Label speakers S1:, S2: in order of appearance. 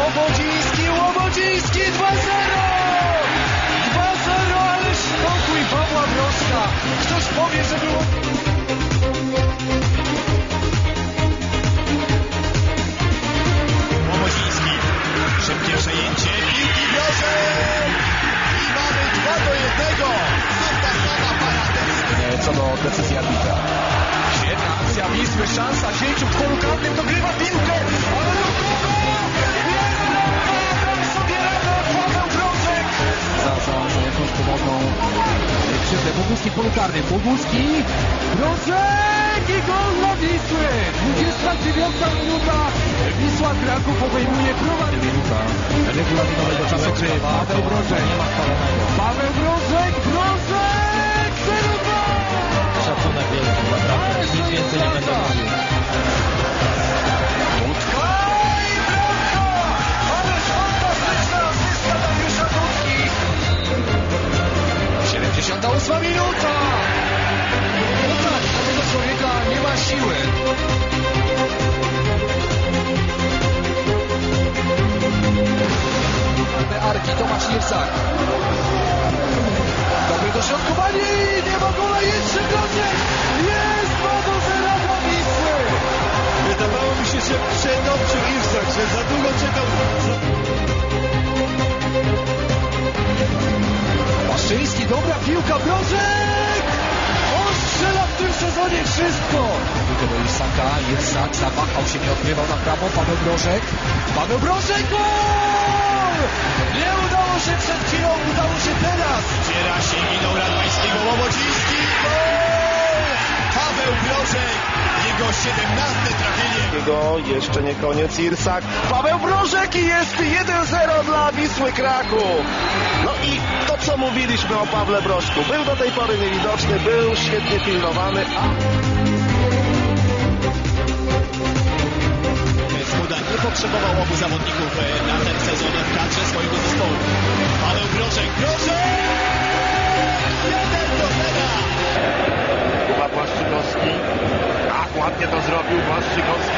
S1: Łobodziński 2-0! 2-0, ale spokój Pawła Brozka. Ktoś powie, że było...
S2: Łobodziński, szybkie przejęcie, piłki Brozek i mamy 2-1. Znów ta sama para.
S1: Co do decyzji arbitra. Świetna akcja Wisły, szansa sieciu w polu karnym, dogrywa piłkę, ale sobie rada Pawel Brozek. Za jakąś pomocą krzywdę. Boguski w polu karnym. Boguski, Brozek i gol dla Wisły. 29 minuta. Wisła Kraków obejmuje prowadzenie. Minuta regulaminowego czasu gry. Pawel Brozek. Pawel Brozek, Brozek 0-2.
S3: Szacunek wielki, naprawdę. Nic więcej nie będę mówił.
S1: Budka i bramka! Ależ fantastyczna asysta Dariusza Budki! 78 minuta! No tak, na tego człowieka nie ma siły. Arki, Tomasz Niersak. Dobre dośrodkowanie i nie ma gola, jest 3 Brozek! Jest 2-0 dla Wisły!
S2: Wydawało mi się, że przedobrzył Irsak, że za długo czekał.
S1: Paszczyński, dobra piłka, Brozek! On strzela w tym sezonie wszystko! Tylko do Irsak zawahał się, nie odgrywał na prawo, Pawel Brozek, gol! Nie udało się przed chwilą, udało się teraz!
S2: Wciera się minął Radwańskiego, Łobodziński, gol! Pawel Brozek, jego 17 trafienie.
S4: Jego jeszcze nie koniec, Irsak, Pawel Brozek i jest 1-0 dla Wisły Kraków. No i to, co mówiliśmy o Pawle Brozku, był do tej pory niewidoczny, był świetnie pilnowany,
S2: Skuda nie potrzebował obu zawodników na ten sezon w kadrze swojego zespołu. Paweł Brozek, 1-0!
S4: Kuba Błaszczykowski, tak ładnie to zrobił Błaszczykowski.